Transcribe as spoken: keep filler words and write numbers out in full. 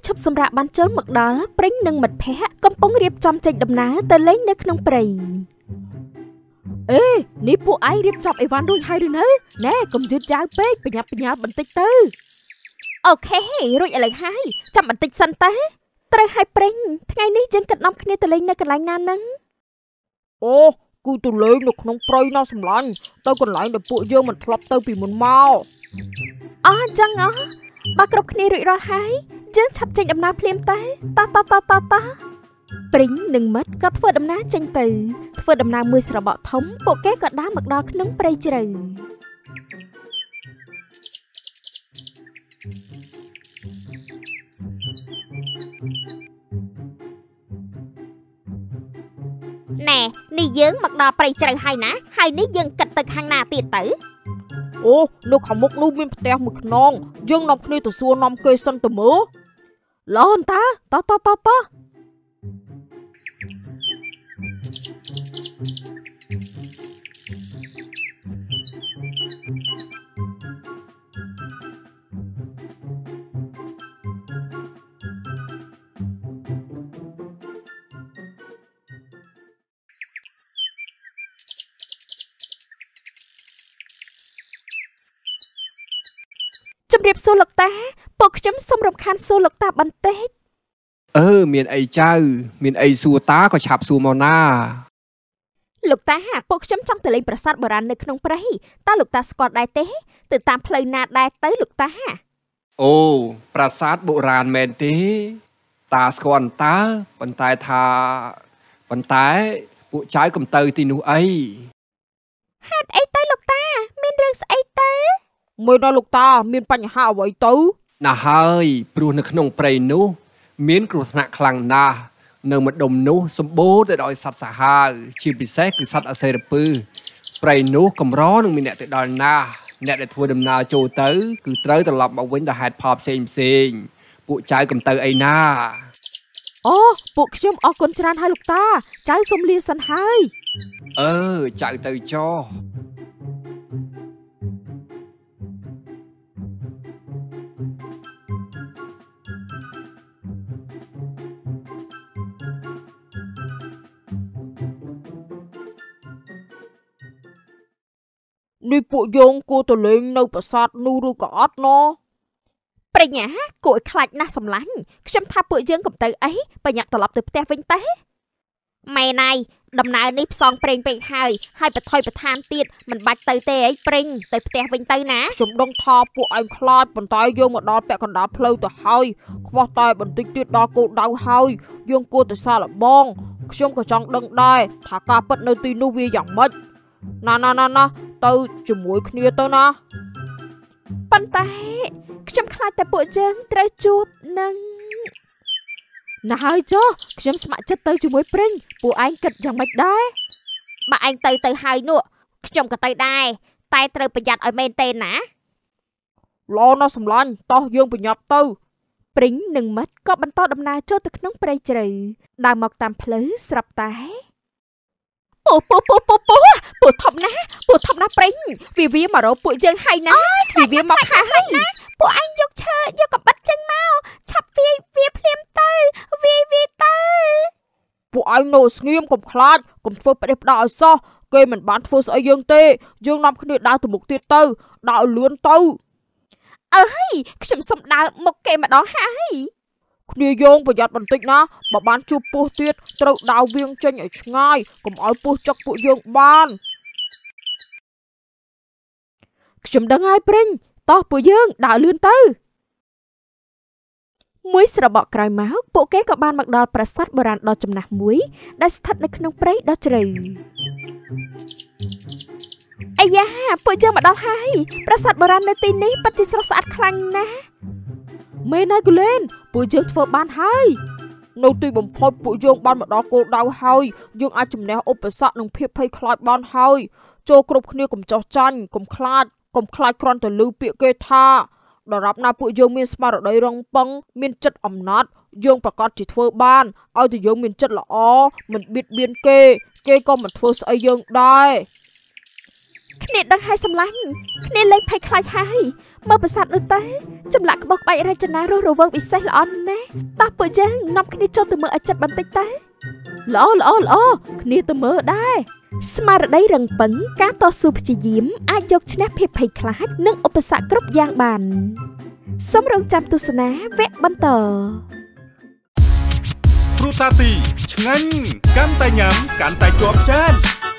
ឈប់សម្រាកបានចូលមកដល់ព្រិញនិងមិត្តភ័ក្តិកំពុងរៀបចំចេញដំណើរទៅលេងនៅក្នុងព្រៃអេនេះពួកឯងរៀបចំអីវ៉ាន់រួចហើយឬនៅណែកុំយឺតយ៉ាវពេកបញ្ញាប់បញ្ញាល់បន្តិចទៅអូខេរួចឥឡូវហើយចាំបន្តិចសិនទៅត្រូវឲ្យព្រិញថ្ងៃនេះយើងគិតនាំគ្នាទៅលេងនៅកន្លែងណាហ្នឹងអូគឺទៅលេងនៅក្នុងព្រៃណាសម្លាញ់ទៅកន្លែងដែលពួកយើងមិនធ្លាប់ទៅពីមុនមកអអញ្ចឹងអបើគ្រប់គ្នារួចរាល់ហើយយើងឆាប់ចេញដំណើរភ្លាមទៅតតតតតព្រិញនិងមិត្តក៏ធ្វើដំណើរចេញទៅធ្វើដំណើរមួយស្របក់ធំពួកគេក៏ដើរមកដល់ក្នុងព្រៃជ្រៅណែនេះយើងមកដល់ព្រៃជ្រៅហើយណាហើយនេះយើងគិតទៅខាងណាទៀតទៅអូនៅខាងមុខនោះមានផ្ទះមួយខ្នងយើងនាំគ្នាទៅសួរនាំគេសិនទៅមើលឡូនតាតតតតជំរាបសួរលោកតាពួកខ្ញុំសូមរំខានសួរលោកតាបន្តិចអឺមានអីចៅមានអីសួរតាក៏ឆាប់សួរមកណាលោកតាពួកខ្ញុំចង់ទៅលេងប្រាសាទបុរាណនៅក្នុងព្រៃតើលោកតាស្គាល់ដែរទេទៅតាមផ្លូវណាដែរទៅលោកតាអូប្រាសាទបុរាណមែនទេតាស្គាល់តើប៉ុន្តែថាប៉ុន្តែពួកចៅកុំទៅទីនោះអីហេតុអីទៅលោកតាមានរឿងស្អីទៅមើលដល់លោកតាមានបញ្ហាអ្វីទៅណាស់ហើយព្រោះនៅក្នុងព្រៃនោះមានគ្រោះថ្នាក់ខ្លាំងណាស់នៅម្ដុំនោះសម្បូរទៅដោយសត្វសាហាវជាពិសេសគឺសត្វអសេរពើព្រៃនោះកម្រនឹងមានអ្នកទៅដល់ណាស់អ្នកដែលធ្វើដំណើរចូលទៅគឺត្រូវត្រឡប់មកវិញដោយហេតុផលផ្សេងផ្សេងពួកចៅកំទៅអីណាអូពួកខ្ញុំអរគុណច្រើនហើយលោកតាចៅសូមលាសិនហើយអឺចៅទៅចោះនេះពួកយើងគួរទៅលេងនៅប្រាសាទនោះឬក៏អត់ណប្រញ្ញាគួរឲ្យខ្លាចណាស់សម្លាញ់ខ្ញុំថាពួកយើងកុំទៅអីប្រញាប់ត្រឡប់ទៅផ្ទះវិញទេម៉ែណៃដំណើរនេះផ្សងប្រេងពេកហើយហើយបថុយបឋានទៀតមិនបាច់ទៅទេអីប្រេងទៅផ្ទះវិញទៅណាខ្ញុំដឹងថាពួកឯងខ្លាចប៉ុន្តែយើងមកដល់ពាក់កណ្ដាលផ្លូវទៅហើយខ្វះតែបន្តិចទៀតដល់គោលដៅហើយយើងគួរទៅសាកល្បងខ្ញុំក៏ចង់ដឹងដែរថាការពិតនៅទីនោះវាយ៉ាងម៉េចណាណាណាណាទៅជាមួយគ្នាទៅណាប៉ុន្តែខ្ញុំខ្លាចតែពួកយើងត្រូវជួបនឹងណាហើយចុះខ្ញុំស្ម័គ្រចិត្តទៅជាមួយព្រិញពួកឯងគិតយ៉ាងម៉េចដែរបើឯងទៅទៅហើយនោះខ្ញុំក៏ទៅដែរតែត្រូវប្រយ័ត្នឲ្យមែនទេណាឡូណាសម្លាញ់តោះយើងប្រញាប់ទៅព្រិញនិងមិត្តក៏បន្តដំណើរចូលទៅក្នុងព្រៃជ្រៅដើរមកតាមផ្លូវស្រាប់តែពូពូពូពូពូពូធំណាស់ពូធំណាស់ព្រិញវាវាមករកពួកយើងហើយណាវាវាមកហើយពួកអញយកឈើយកកបិតចេញមកឆាប់វាវាភ្លាមទៅវាវាទៅពួកឯងនៅស្ងៀមកុំខ្លាចកុំធ្វើផ្ដេសផ្ដាសឲ្យសោះគេមិនបានធ្វើស្អីយើងទេយើងនាំគ្នាដើរទៅមុខទៀតទៅដើរឲ្យលឿនទៅអើយខ្ញុំសុំដើរមុខគេម្ដងហើយគ្នាយើងប្រយ័ត្នបន្តិចណាបើបានជួបពស់ទៀតត្រូវដើរវាងចេញឲ្យឆ្ងាយកុំឲ្យពស់ចឹកពួកយើងបានខ្ញុំដឹងហើយព្រិញតោះពួកយើងដើរលឿនទៅមួយស្របក់ក្រោយមកពួកគេក៏បានមកដល់ប្រាសាទបុរាណដ៏ចំណាស់មួយដែលស្ថិតនៅក្នុងព្រៃដ៏ជ្រៅអាយ៉ាពួកយើងមកដល់ហើយប្រាសាទបុរាណនៅទីនេះពិតជាស្រស់ស្អាតខ្លាំងណាស់មេណៃគូលែនពួកយើងធ្វើបានហើយនៅទីបំផុតពួកយើងបានមកដល់គោលដៅហើយយើងអាចជំនះឧបសគ្គនិងភាពភ័យខ្លាចបានហើយចូលគ្រប់គ្នាកុំចោះចាញ់កុំខ្លាចកុំខ្លាចគ្រាន់តែឮពាក្យគេថាដរាបណាពួកយើងមានស្មារតីរឹងប៉ឹងមានចិត្តអំណត់យើងប្រកាសជាធ្វើបានឲ្យតែយើងមានចិត្តល្អមិនបៀតបៀនគេគេក៏មិនធ្វើស្អីយើងដែរគ្នាដឹងហើយសម្លាញ់គ្នាលេងភ័យខ្លាចហើយមើលប្រាសាទនោះទៅចម្លាក់ក្បោះក្បាច់រចនារស់រវើកពិសេសល្អណាស់តោះពួកយើងនាំគ្នាចូលទៅមើលឲ្យចិត្តបន្តិចទៅល្អល្អល្អគ្នាទៅមើលដែរស្មារតីរឹងប៉ឹងការតស៊ូព្យាយាមអាចយកឈ្នះភាពភ័យខ្លាចនិងឧបសគ្គគ្រប់យ៉ាងបានសូមរងចាំទស្សនាវគ្គបន្តព្រោះតាទីឆ្ងាញ់កាន់តែញ៉ាំកាន់តែជាប់ចាន